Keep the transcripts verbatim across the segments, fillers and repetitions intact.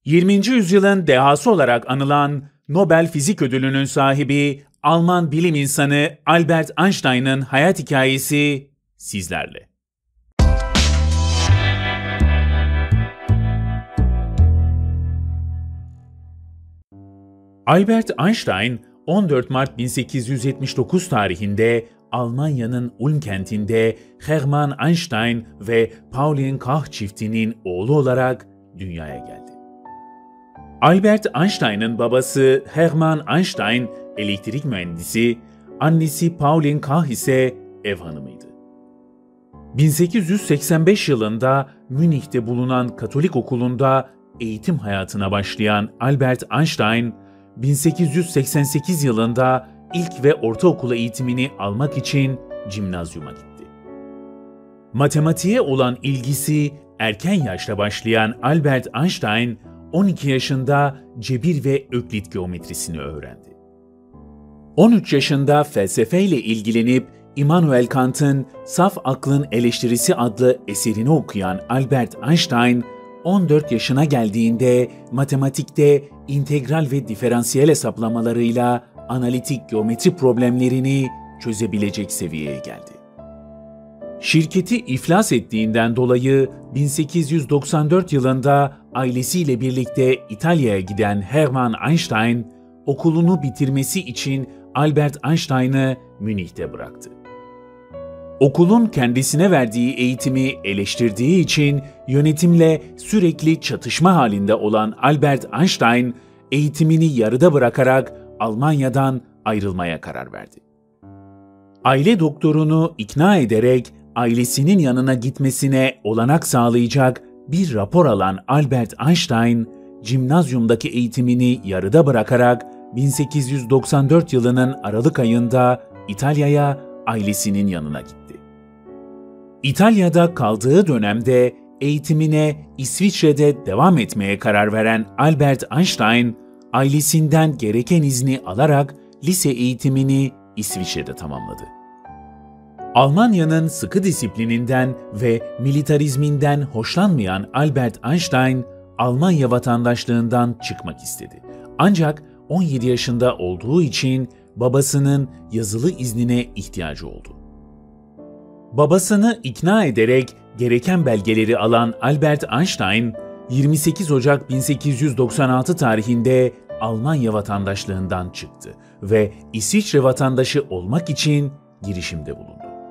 yirminci yüzyılın dehası olarak anılan Nobel Fizik Ödülü'nün sahibi Alman bilim insanı Albert Einstein'ın hayat hikayesi sizlerle. Albert Einstein, on dört Mart bin sekiz yüz yetmiş dokuz tarihinde Almanya'nın Ulm kentinde Hermann Einstein ve Pauline Koch çiftinin oğlu olarak dünyaya geldi. Albert Einstein'ın babası Hermann Einstein elektrik mühendisi, annesi Pauline Koch ise ev hanımıydı. bin sekiz yüz seksen beş yılında Münih'te bulunan Katolik okulunda eğitim hayatına başlayan Albert Einstein, bin sekiz yüz seksen sekiz yılında ilk ve ortaokul eğitimini almak için cimnazyuma gitti. Matematiğe olan ilgisi erken yaşta başlayan Albert Einstein, on iki yaşında cebir ve öklit geometrisini öğrendi. on üç yaşında felsefeyle ilgilenip Immanuel Kant'ın Saf Aklın Eleştirisi adlı eserini okuyan Albert Einstein, on dört yaşına geldiğinde matematikte integral ve diferansiyel hesaplamalarıyla analitik geometri problemlerini çözebilecek seviyeye geldi. Şirketi iflas ettiğinden dolayı bin sekiz yüz doksan dört yılında ailesiyle birlikte İtalya'ya giden Hermann Einstein, okulunu bitirmesi için Albert Einstein'ı Münih'te bıraktı. Okulun kendisine verdiği eğitimi eleştirdiği için yönetimle sürekli çatışma halinde olan Albert Einstein, eğitimini yarıda bırakarak Almanya'dan ayrılmaya karar verdi. Aile doktorunu ikna ederek ailesinin yanına gitmesine olanak sağlayacak bir rapor alan Albert Einstein, cimnazyumdaki eğitimini yarıda bırakarak bin sekiz yüz doksan dört yılının Aralık ayında İtalya'ya ailesinin yanına gitti. İtalya'da kaldığı dönemde eğitimine İsviçre'de devam etmeye karar veren Albert Einstein, ailesinden gereken izni alarak lise eğitimini İsviçre'de tamamladı. Almanya'nın sıkı disiplininden ve militarizminden hoşlanmayan Albert Einstein, Almanya vatandaşlığından çıkmak istedi. Ancak on yedi yaşında olduğu için babasının yazılı iznine ihtiyacı oldu. Babasını ikna ederek gereken belgeleri alan Albert Einstein, yirmi sekiz Ocak bin sekiz yüz doksan altı tarihinde Almanya vatandaşlığından çıktı ve İsviçre vatandaşı olmak için girişimde bulundu.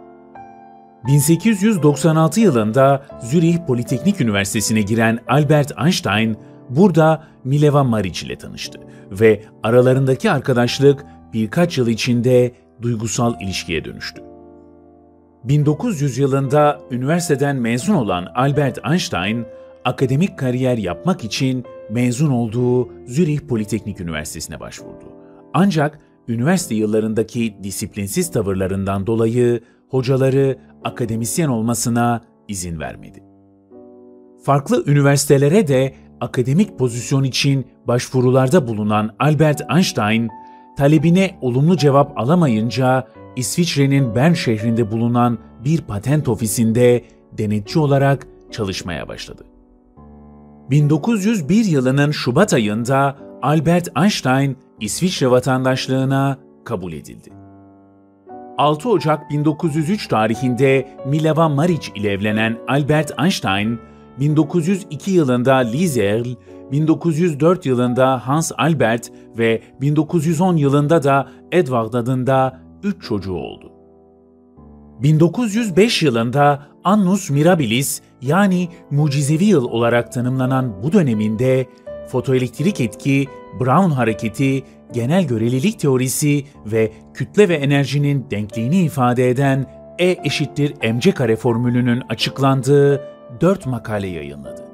bin sekiz yüz doksan altı yılında Zürih Politeknik Üniversitesi'ne giren Albert Einstein, burada Mileva Maric ile tanıştı ve aralarındaki arkadaşlık birkaç yıl içinde duygusal ilişkiye dönüştü. bin dokuz yüz yılında üniversiteden mezun olan Albert Einstein, akademik kariyer yapmak için mezun olduğu Zürih Politeknik Üniversitesi'ne başvurdu. Ancak üniversite yıllarındaki disiplinsiz tavırlarından dolayı hocaları akademisyen olmasına izin vermedi. Farklı üniversitelere de akademik pozisyon için başvurularda bulunan Albert Einstein, talebine olumlu cevap alamayınca İsviçre'nin Bern şehrinde bulunan bir patent ofisinde denetçi olarak çalışmaya başladı. bin dokuz yüz bir yılının Şubat ayında Albert Einstein İsviçre vatandaşlığına kabul edildi. altı Ocak bin dokuz yüz üç tarihinde Mileva Maric ile evlenen Albert Einstein, bin dokuz yüz iki yılında Lise Earl, bin dokuz yüz dört yılında Hans Albert ve bin dokuz yüz on yılında da Edward adında üç çocuğu oldu. bin dokuz yüz beş yılında Annus Mirabilis, yani mucizevi yıl olarak tanımlanan bu döneminde fotoelektrik etki, Brown hareketi, genel görelilik teorisi ve kütle ve enerjinin denkliğini ifade eden E eşittir mc kare formülünün açıklandığı dört makale yayınladı.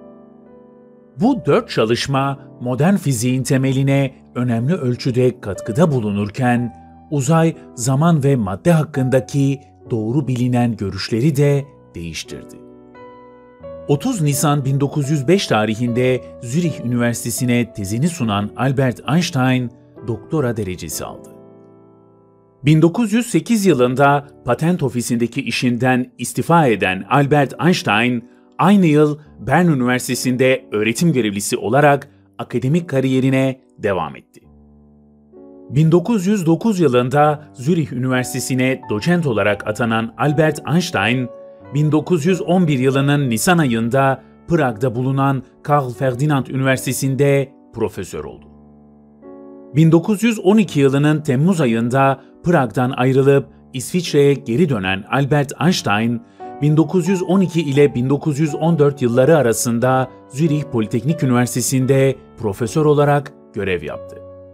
Bu dört çalışma modern fiziğin temeline önemli ölçüde katkıda bulunurken, uzay, zaman ve madde hakkındaki doğru bilinen görüşleri de değiştirdi. otuz Nisan bin dokuz yüz beş tarihinde Zürih Üniversitesi'ne tezini sunan Albert Einstein, doktora derecesi aldı. bin dokuz yüz sekiz yılında patent ofisindeki işinden istifa eden Albert Einstein, aynı yıl Bern Üniversitesi'nde öğretim görevlisi olarak akademik kariyerine devam etti. bin dokuz yüz dokuz yılında Zürih Üniversitesi'ne doçent olarak atanan Albert Einstein, bin dokuz yüz on bir yılının Nisan ayında Prag'da bulunan Karl Ferdinand Üniversitesi'nde profesör oldu. bin dokuz yüz on iki yılının Temmuz ayında Prag'dan ayrılıp İsviçre'ye geri dönen Albert Einstein, bin dokuz yüz on iki ile bin dokuz yüz on dört yılları arasında Zürih Politeknik Üniversitesi'nde profesör olarak görev yaptı.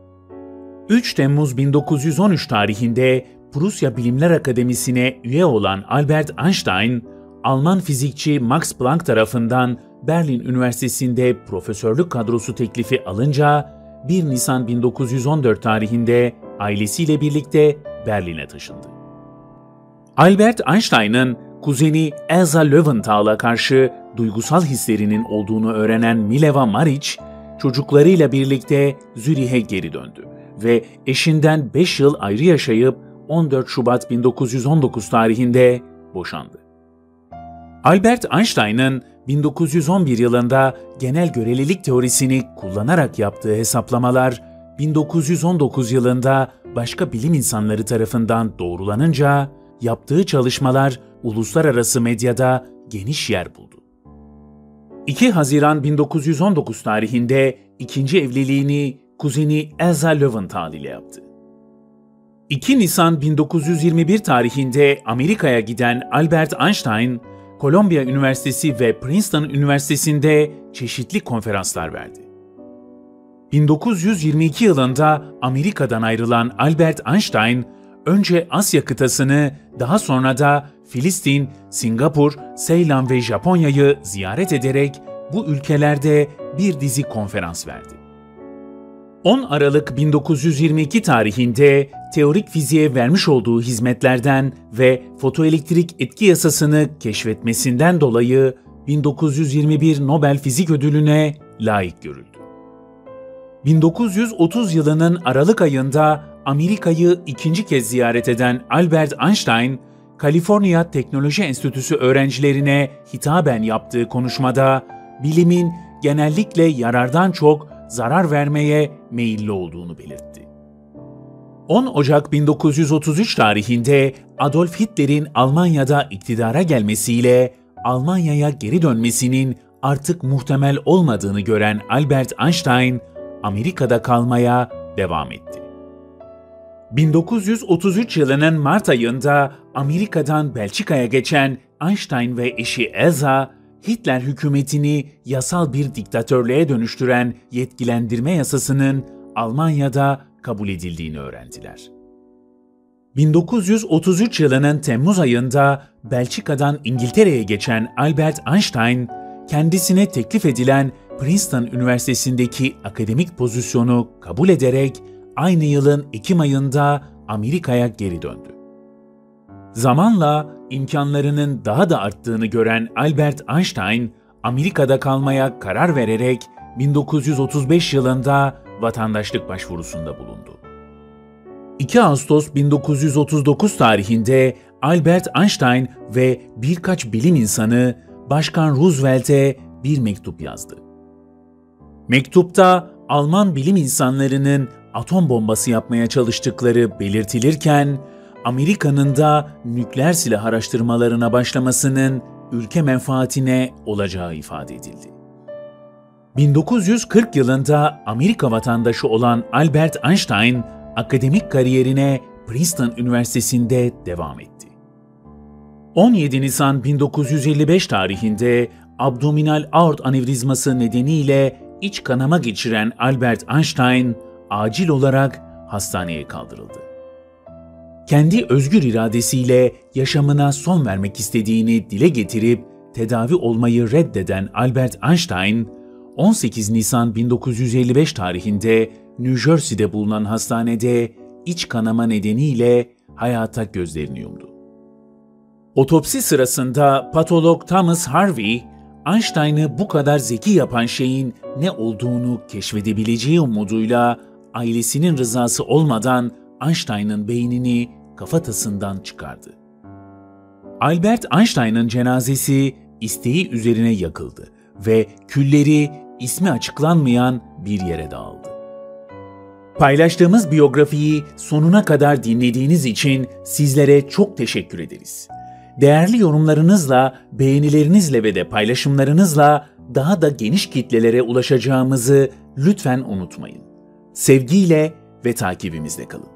üç Temmuz bin dokuz yüz on üç tarihinde Prusya Bilimler Akademisi'ne üye olan Albert Einstein, Alman fizikçi Max Planck tarafından Berlin Üniversitesi'nde profesörlük kadrosu teklifi alınca bir Nisan bin dokuz yüz on dört tarihinde ailesiyle birlikte Berlin'e taşındı. Albert Einstein'ın kuzeni Elsa Löwenthal'a karşı duygusal hislerinin olduğunu öğrenen Mileva Maric, çocuklarıyla birlikte Zürih'e geri döndü ve eşinden beş yıl ayrı yaşayıp on dört Şubat bin dokuz yüz on dokuz tarihinde boşandı. Albert Einstein'ın bin dokuz yüz on bir yılında genel görelilik teorisini kullanarak yaptığı hesaplamalar, bin dokuz yüz on dokuz yılında başka bilim insanları tarafından doğrulanınca, yaptığı çalışmalar uluslararası medyada geniş yer buldu. iki Haziran bin dokuz yüz on dokuz tarihinde ikinci evliliğini kuzeni Elsa Löwenthal ile yaptı. iki Nisan bin dokuz yüz yirmi bir tarihinde Amerika'ya giden Albert Einstein, Kolombiya Üniversitesi ve Princeton Üniversitesi'nde çeşitli konferanslar verdi. bin dokuz yüz yirmi iki yılında Amerika'dan ayrılan Albert Einstein, önce Asya kıtasını, daha sonra da Filistin, Singapur, Seylan ve Japonya'yı ziyaret ederek bu ülkelerde bir dizi konferans verdi. on Aralık bin dokuz yüz yirmi iki tarihinde teorik fiziğe vermiş olduğu hizmetlerden ve fotoelektrik etki yasasını keşfetmesinden dolayı bin dokuz yüz yirmi bir Nobel Fizik Ödülü'ne layık görüldü. bin dokuz yüz otuz yılının Aralık ayında Amerika'yı ikinci kez ziyaret eden Albert Einstein, Kaliforniya Teknoloji Enstitüsü öğrencilerine hitaben yaptığı konuşmada bilimin genellikle yarardan çok zarar vermeye meyilli olduğunu belirtti. on Ocak bin dokuz yüz otuz üç tarihinde Adolf Hitler'in Almanya'da iktidara gelmesiyle Almanya'ya geri dönmesinin artık muhtemel olmadığını gören Albert Einstein, Amerika'da kalmaya devam etti. bin dokuz yüz otuz üç yılının Mart ayında Amerika'dan Belçika'ya geçen Einstein ve eşi Elsa, Hitler hükümetini yasal bir diktatörlüğe dönüştüren yetkilendirme yasasının Almanya'da kabul edildiğini öğrendiler. bin dokuz yüz otuz üç yılının Temmuz ayında Belçika'dan İngiltere'ye geçen Albert Einstein, kendisine teklif edilen Princeton Üniversitesi'ndeki akademik pozisyonu kabul ederek aynı yılın Ekim ayında Amerika'ya geri döndü. Zamanla imkanlarının daha da arttığını gören Albert Einstein, Amerika'da kalmaya karar vererek bin dokuz yüz otuz beş yılında vatandaşlık başvurusunda bulundu. iki Ağustos bin dokuz yüz otuz dokuz tarihinde Albert Einstein ve birkaç bilim insanı Başkan Roosevelt'e bir mektup yazdı. Mektupta Alman bilim insanlarının atom bombası yapmaya çalıştıkları belirtilirken, Amerika'nın da nükleer silah araştırmalarına başlamasının ülke menfaatine olacağı ifade edildi. bin dokuz yüz kırk yılında Amerika vatandaşı olan Albert Einstein, akademik kariyerine Princeton Üniversitesi'nde devam etti. on yedi Nisan bin dokuz yüz elli beş tarihinde abdominal aort anevrizması nedeniyle iç kanama geçiren Albert Einstein, acil olarak hastaneye kaldırıldı. Kendi özgür iradesiyle yaşamına son vermek istediğini dile getirip tedavi olmayı reddeden Albert Einstein, on sekiz Nisan bin dokuz yüz elli beş tarihinde New Jersey'de bulunan hastanede iç kanama nedeniyle hayata gözlerini yumdu. Otopsi sırasında patolog Thomas Harvey, Einstein'ı bu kadar zeki yapan şeyin ne olduğunu keşfedebileceği umuduyla ailesinin rızası olmadan Einstein'ın beynini kafatasından çıkardı. Albert Einstein'ın cenazesi isteği üzerine yakıldı ve külleri ismi açıklanmayan bir yere dağıldı. Paylaştığımız biyografiyi sonuna kadar dinlediğiniz için sizlere çok teşekkür ederiz. Değerli yorumlarınızla, beğenilerinizle ve de paylaşımlarınızla daha da geniş kitlelere ulaşacağımızı lütfen unutmayın. Sevgiyle ve takibimizde kalın.